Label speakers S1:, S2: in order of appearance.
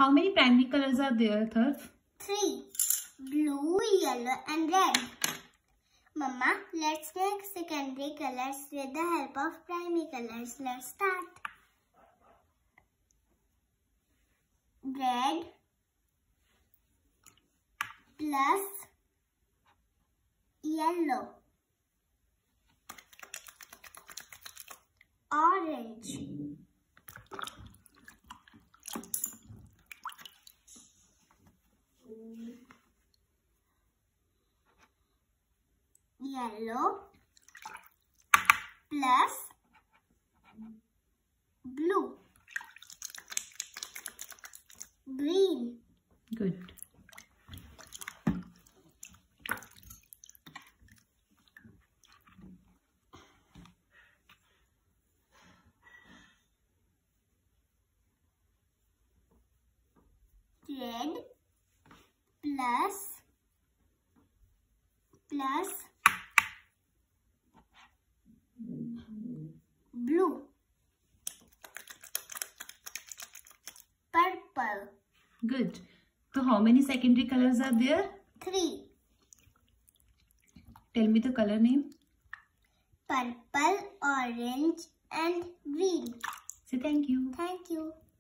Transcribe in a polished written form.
S1: How many primary colors are there, Tharf?
S2: 3. Blue, yellow and red. Mama, let's make secondary colors with the help of primary colors. Let's start. Red plus yellow. Orange. Yellow plus blue. Green.
S1: Good.
S2: Red plus blue. Purple.
S1: Good. So how many secondary colors are there?
S2: 3.
S1: Tell me the color name.
S2: Purple, orange and green.
S1: Say thank you.
S2: Thank you.